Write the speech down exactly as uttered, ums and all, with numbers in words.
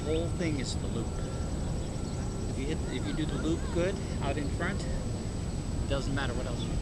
whole thing is the loop. If you hit, if you do the loop good out in front, it doesn't matter what else you do.